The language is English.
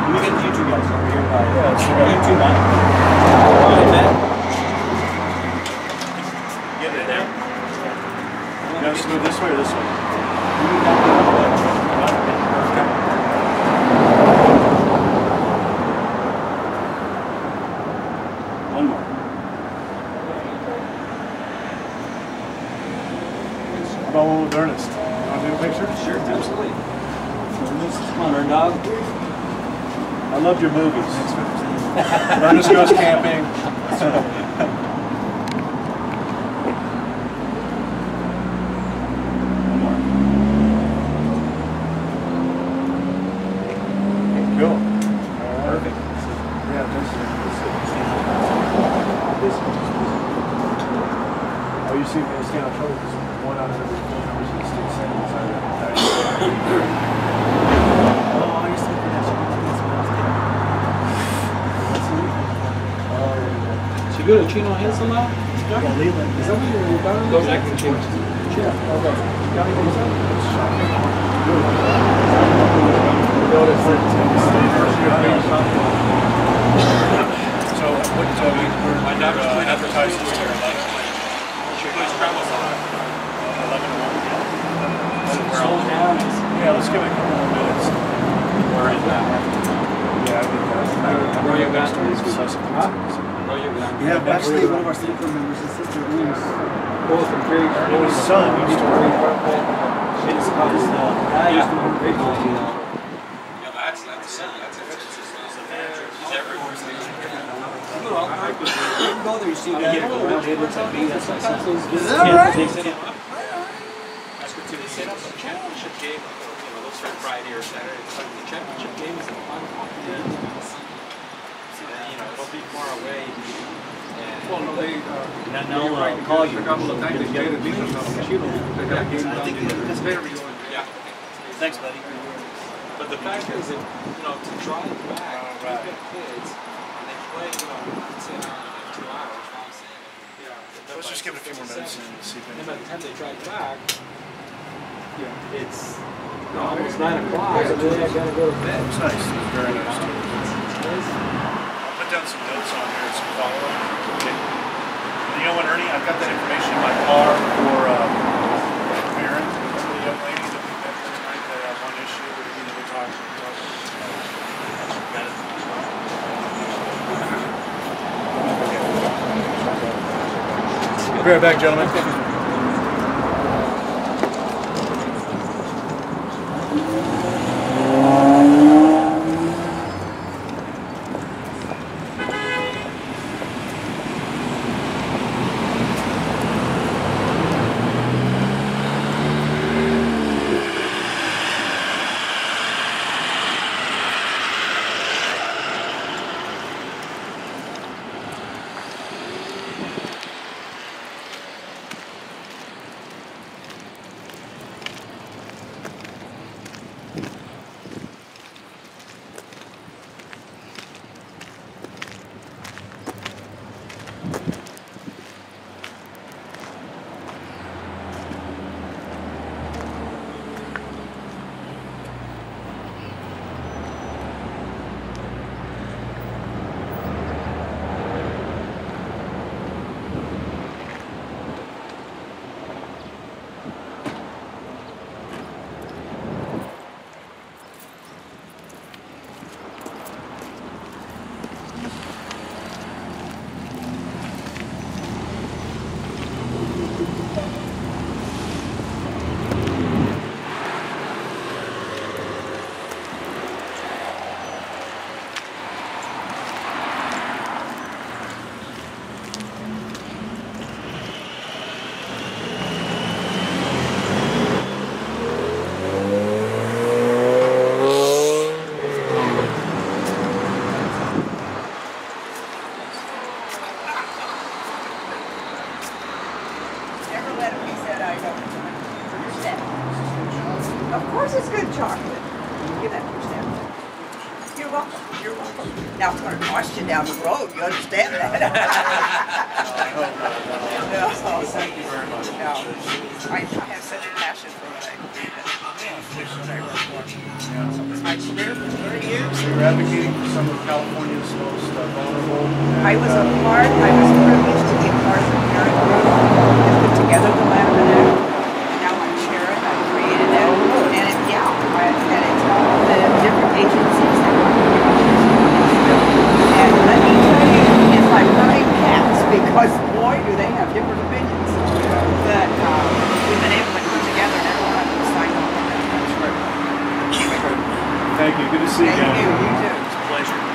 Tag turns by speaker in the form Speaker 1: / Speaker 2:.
Speaker 1: We get you two guys over here.
Speaker 2: Yeah, let's figure out.
Speaker 1: You two, man. All right, man.
Speaker 2: Get it now. You guys go this way or this way? One more. How about one with Ernest? You want to do a picture?
Speaker 1: Sure, absolutely. Come on, Earn Dog.
Speaker 2: I loved your movies. Ernest goes camping. One more. Cool. Perfect. Yeah, this oh, you see, me stay on trouble because one out of every 4 members of the state senate is either.
Speaker 1: So you go to Chino Hills a lot?
Speaker 3: Yeah, Leland.
Speaker 1: Is that where you're going?
Speaker 3: Go back to Chino.
Speaker 1: Yeah. Okay. Got any things
Speaker 2: So what my daughter's advertises here. She plays travels on 11 to 1. Yeah, let's give it a couple more minutes.
Speaker 1: Where is that?
Speaker 2: Yeah, I think that's
Speaker 1: Royal Gun.
Speaker 3: Yeah, actually, one of our city crew members is Sister Williams.
Speaker 1: Both from Greek.
Speaker 2: his son used to work.
Speaker 1: It's I used to work Greek.
Speaker 4: Yeah, that's the son. That's he's everywhere.
Speaker 1: You go there, you see guys go around able to be that's like something.
Speaker 3: Is that right?
Speaker 4: That's what they set up a championship game. Looks like Friday or Saturday. It's like the championship game is in it'll be far away.
Speaker 3: Well, no, they
Speaker 1: Call you.
Speaker 3: a couple of times they traded me for some shooting. They got a game down there.
Speaker 4: Yeah.
Speaker 1: Thanks, buddy.
Speaker 4: But the fact is that, to drive back, you've got kids, and they play, let's say an hour and 2 hours, I'm saying. Yeah.
Speaker 2: Let's just give it a few more minutes and see if
Speaker 4: And then by the time they drive back, it's
Speaker 1: Almost 9 o'clock. I gotta go to bed.
Speaker 2: It's nice. It's very nice. I'll put down some notes on here, some follow-up. Okay. And you know what, Ernie? I've got that information in my car for Maren, the young lady that we met tonight that had one issue that we needed to talk about. Got it. Be right back, gentlemen.
Speaker 5: Of course it's good chocolate. Give that to your step. You're welcome. You're welcome. Now it's going to cost you down the road. You understand that?
Speaker 2: Thank you very much.
Speaker 5: I have such a passion for what I do. I chaired for 30 years.
Speaker 2: You're advocating for some of California's most vulnerable.
Speaker 5: I was privileged to be a part of the parent group that put together the Lanham Act. And now I chair it, I created it. And it, yeah, and it's all the different agencies that work together. And let me tell you, it's like hunting cats because boy, do they have different opinions. But we've been able to come together and everyone has signed on that. That's great.
Speaker 2: Thank you. Good to see you.
Speaker 5: Thank you. You too.
Speaker 2: It's a pleasure.